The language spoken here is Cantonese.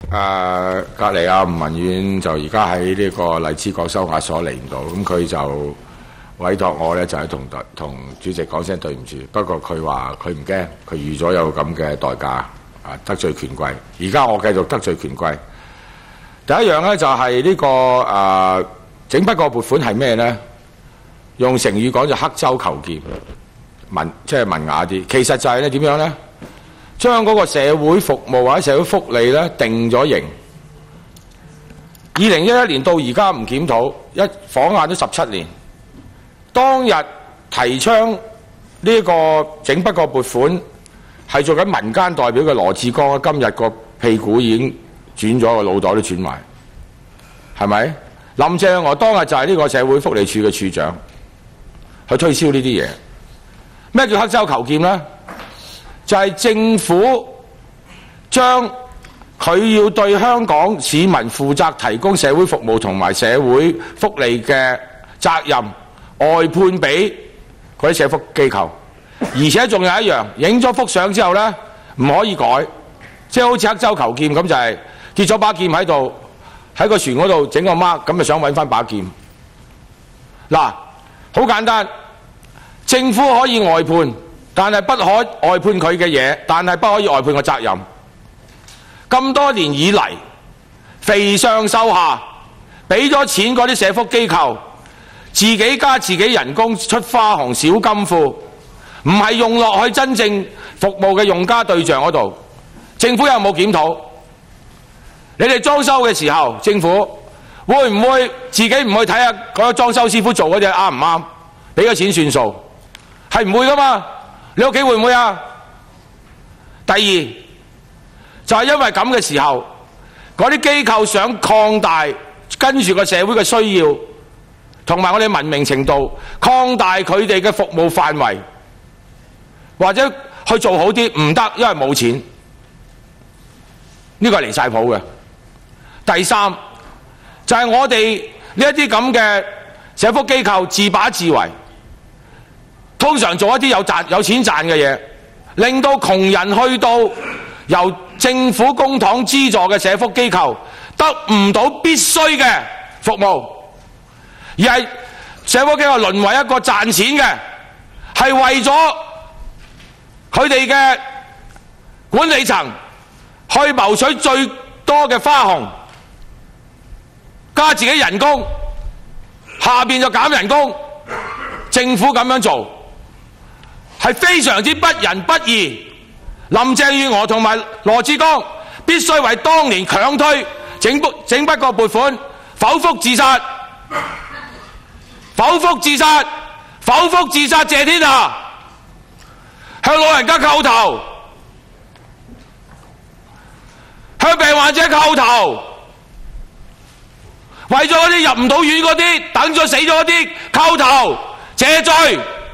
隔離吳文遠就而家喺呢個荔枝角收押所嚟唔到，咁佢就委託我咧就係同主席講聲對唔住。不過佢話佢唔驚，佢預咗有咁嘅代價得罪權貴。而家我繼續得罪權貴。第一樣咧就係呢個整筆個撥款係咩咧？用成語講就刻舟求劍，即係文雅啲。其實就係咧點樣咧？將嗰個社會服務或者社會福利咧定咗型。2011年到而家唔檢討，晃眼都17年。當日提倡呢個整筆個撥款係做緊民間代表嘅羅致光，今日個屁股已經轉咗，個腦袋都轉埋，係咪？林鄭月娥當日就係呢個社會福利署嘅署長，去推銷呢啲嘢。咩叫刻舟求劍呢？就係政府將佢要對香港市民負責提供社會服務同埋社會福利嘅責任外判俾嗰啲社福機構，而且仲有一樣，影咗幅相之後呢，唔可以改，即係好似刻舟求劍咁，就係結咗把劍喺度，喺個船嗰度整個 mark， 咁就想揾翻把劍。嗱，好簡單，政府可以外判。但係不可外判佢嘅嘢，但係不可以外判個責任。咁多年以嚟，肥上瘦下，俾咗錢嗰啲社福機構，自己加自己人工出花紅小金庫，唔係用落去真正服務嘅用家對象嗰度。政府有冇檢討？你哋裝修嘅時候，政府會唔會自己唔去睇下嗰個裝修師傅做嗰隻啱唔啱？俾咗錢算數，係唔會噶嘛？你屋企會唔會啊？第二就係因為咁嘅時候，嗰啲機構想擴大跟住個社會嘅需要，同埋我哋文明程度，擴大佢哋嘅服務範圍，或者去做好啲，唔得，因為冇錢。呢個係離晒譜嘅。第三就係我哋呢一啲咁嘅社福機構自把自為。通常做一啲有錢賺嘅嘢，令到窮人去到由政府公帑資助嘅社福機構得唔到必須嘅服務，而係社福機構淪為一個賺錢嘅，係為咗佢哋嘅管理層去謀取最多嘅花紅，加自己人工，下邊就減人工。政府咁樣做係非常之不仁不義。林鄭月娥同埋羅致光必須為當年強推整筆個撥款剖腹自殺，剖腹自殺，剖腹自殺謝天下，向老人家叩頭，向病患者叩頭，為咗嗰啲入唔到院嗰啲，等咗死咗嗰啲叩頭謝罪。